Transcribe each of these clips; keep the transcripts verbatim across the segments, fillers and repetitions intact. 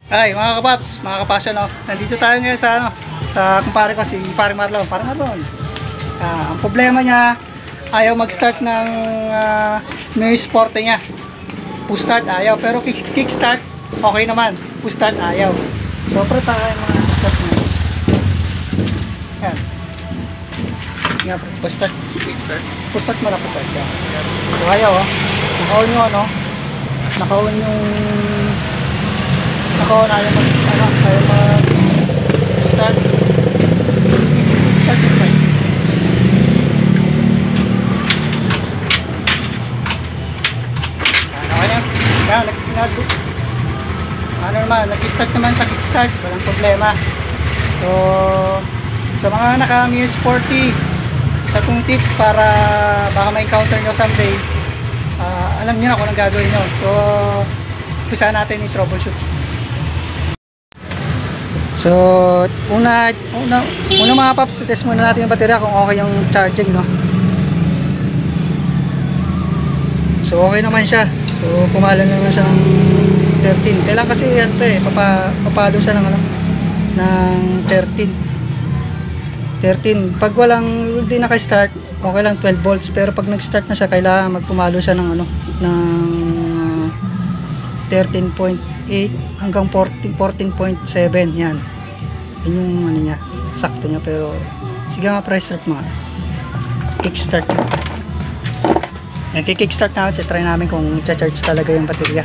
Ay, mga kapaps, mga kapasyon, no? Nandito tayo ngayon sa, ano, sa kumpare ko, si Pare Marlon. Pare Marlon. Ah, ang problema niya, ayaw mag-start ng uh, new sport niya. Push start, ayaw. Pero kick, kick start, okay naman. Push start, ayaw. So, pre tayo mga start niya. Yan. Nga, pre. Push start. Kick start. Push start mo na, push start. Yan. So, ayaw, oh. Naka-on yung, ano, naka-on yung ako na ayaw mag ano, ayaw mag start start yung bike. Ano kanya? Kaya nag ano naman, nag-start naman sa kickstart, walang problema. So sa mga naka-Mio Sporty, isa kong tips para baka ma-encounter nyo someday, uh, alam nyo na kung anong gagawin nyo. So umpisa natin i-troubleshoot. So, una, una, una mga paps, test muna natin yung baterya kung okay yung charging, no? So, okay naman siya. So, pumalo naman siya ng thirteen. Kailan kasi yan to eh, papa, papalo siya ng, ano, ng thirteen. thirteen. Pag walang, hindi naka-start, okay lang twelve volts. Pero pag nag-start na siya, kailangan magpumalo siya ng, ano, ng thirteen point eight hanggang fourteen point seven. Yan yun yung ano niya, sakto niya. Pero sige nga, price start mga kickstart yan, kickstart na. Try namin kung charge talaga yung baterya.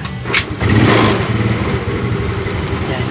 Yan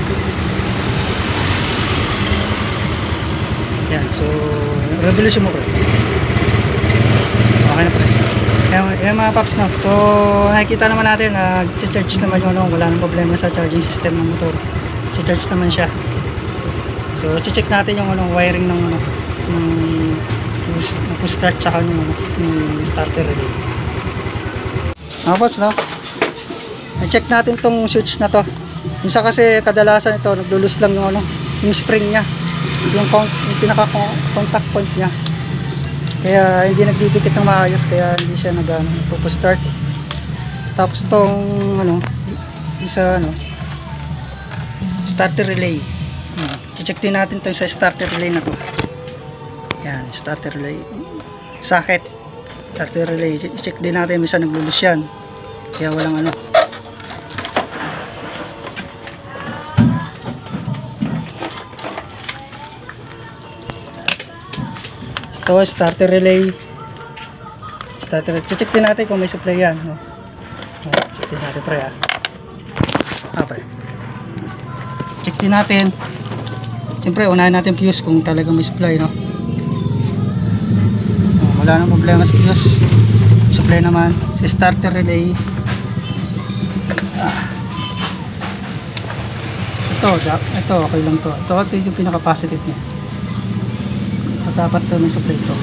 yan. So revolution mo bro, okay na pre. Yan, yan mga paps, no? So nakikita naman natin na uh, charge naman yung ano, wala nang problema sa charging system ng motor. Charge naman siya. So check natin yung ano, wiring ng ano, ng push start tsaka yung, ano, yung starter relay. Mga paps, no? I-check natin tong switch na to. Minsan kasi kadalasan ito naglulus lang yung ano, yung spring niya, yung, yung pinaka contact point niya. Kaya hindi nagdidikit ng maayos, kaya hindi siya nag ano, push start. Tapos tong ano, isa ano, starter relay. Hmm. I-check din natin to sa starter relay na to. Yan, starter relay. Socket. Starter relay. I-check din natin, minsan naglulus yan. Kaya walang ano. Ito, starter relay. Starter relay. I-check din natin kung may supply yan. No? Check din natin pre ha. Ah pre. Check din natin. Siyempre unahin natin fuse kung talagang may supply, no? Oh, wala nang problema sa fuse. Supply naman. Sa starter relay. Ah. Ito, ito okay lang to. Ito, ito yung pinaka positive niya. Ito dapat to may supply to.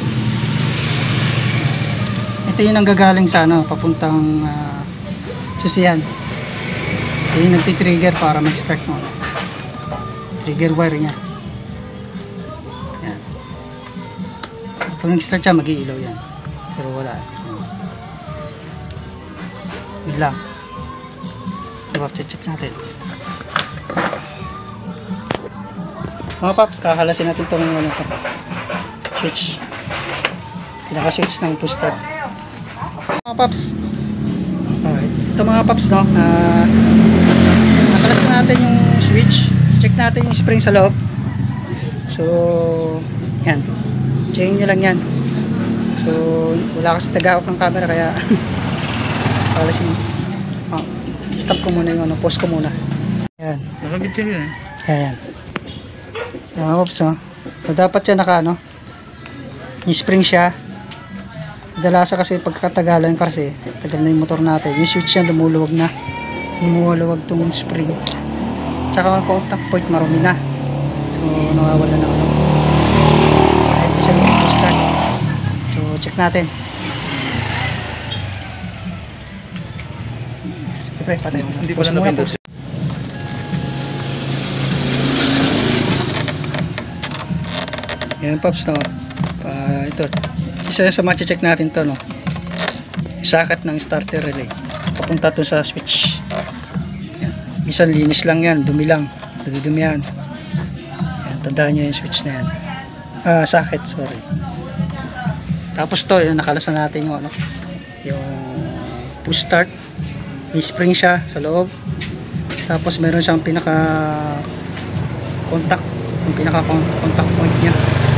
Ito yung nanggagaling sa ano, papuntang uh, susiyan. So yung nagti-trigger para mag-start mo. Trigger wire niya. Yan. Pag nag-start siya, mag-iilaw yan. Pero wala. Yun lang. Diba, check natin. Mga paps, kakalasin natin itong ano, switch. Pinaka-switch ng push start. Mga paps. Okay. Ito mga paps, no? Uh, nakalasin natin yung switch. Check natin yung spring sa loob. So yan, check nyo lang yan. So wala kasi taga-off ng camera, kaya palasin. Oh, stop ko muna yung ano, pause ko muna. Yan, Nakabit yun eh. yan. Yan, oops, oh. So dapat yan naka ano, yung spring siya. Kadalasan kasi pagkatagalan kasi tagal na yung motor natin, yung switch yan lumuluwag na, lumuluwag tong spring. Tsaka ang contact point marumi na. So nawawala na ano. Ito siya yung start. So check natin. Sige pre, patay mo. Hindi pala na-Windows. Yan pops, no. Uh, ito. Isa sa ma-check natin to, no. Socket ng starter relay. Papunta to sa switch. Minsan linis lang yan, dumi lang, nadudumi yan. Yan, tandaan nyo yung switch na yan. Ah, socket, sorry. Tapos to, yung nakalasan natin yung ano, yung push start. May spring siya sa loob. Tapos meron siyang pinaka contact, yung pinaka contact point niya.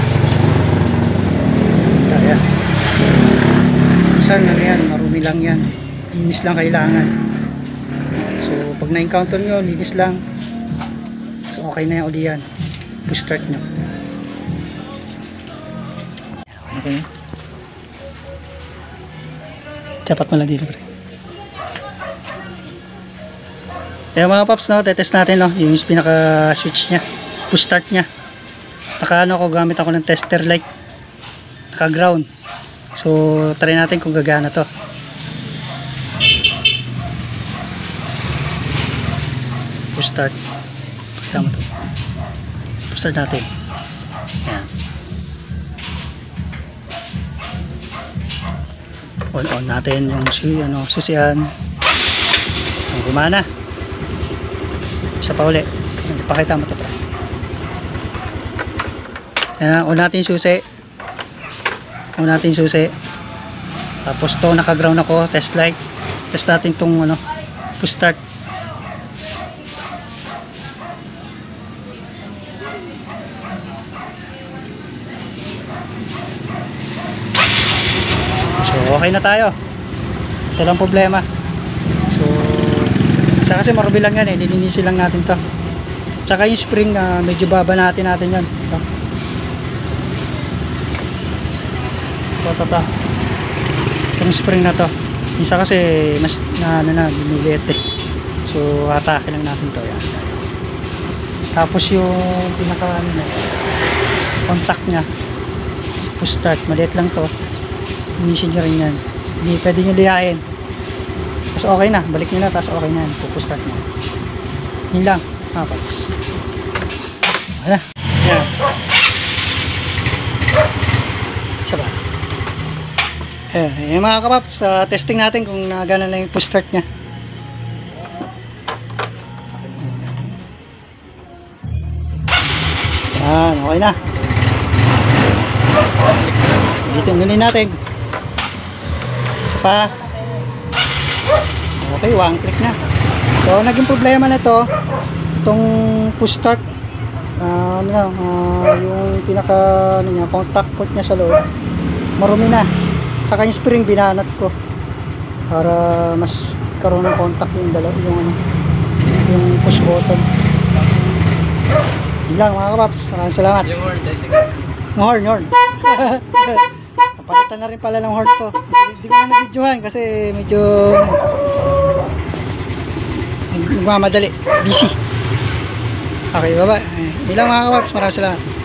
Kaya minsan ano yan, marumi lang yan, linis lang kailangan. So pag na-encounter nyo, linis lang, so okay na yan uli yan. Push start nyo. Okay. Dapat mo lang dito, pre. Kaya mga paps, no, tetest natin, no, yung pinaka switch nya, push start nya. Naka ano ako, gamit ako ng tester light, naka ground. So try natin kung gagana to. Push start, tama to. Push start natin. Ayan. On on natin yung su ano, susian. Ang gumana. Isa pa uli. Ipakita mo ito pa. Ayan, on natin susi. On natin susi. Tapos to naka-ground ako, test light. Test natin tong ano, push start. So okay na tayo. Ito lang problema. So isa kasi marumi lang yan eh, nilinisin lang natin to. Tsaka yung spring, uh, medyo baba natin natin yan. Ito. Ito, ito, ito. Itong spring na to. Isa kasi mas na ano na, bumiliit eh. So hatake lang natin to. Yan. Tapos yung pinaka ano na, contact nya, push start, maliit lang to. Linisin nyo rin yan. Hindi pwede nyo liyain. Tapos okay na, balik nyo na, tapos okay na yan, push start nyo. Yun lang, mga paps. Wala. Yan. Isa ba? Ayan, yung mga kapaps, uh, testing natin kung nagana na yung push start nya. Yan, okay na. Dito ngunin natin. Isa pa. Okay, one click na. So naging problema na to, itong push start, uh, ano na, uh, yung pinaka ano niya, contact port niya sa loob, marumi na. Saka yung spring binanat ko para mas karoon ng contact yung dalaw, yung ano, yung push button. Yun lang mga kapaps, maraming salamat. Yung horn, testing. Yung horn, horn. Napalitan na rin pala ng horn to. Hindi ko na na-videohan kasi medyo nagmamadali, busy. Okay, bye bye. Yun lang mga kapaps, maraming salamat.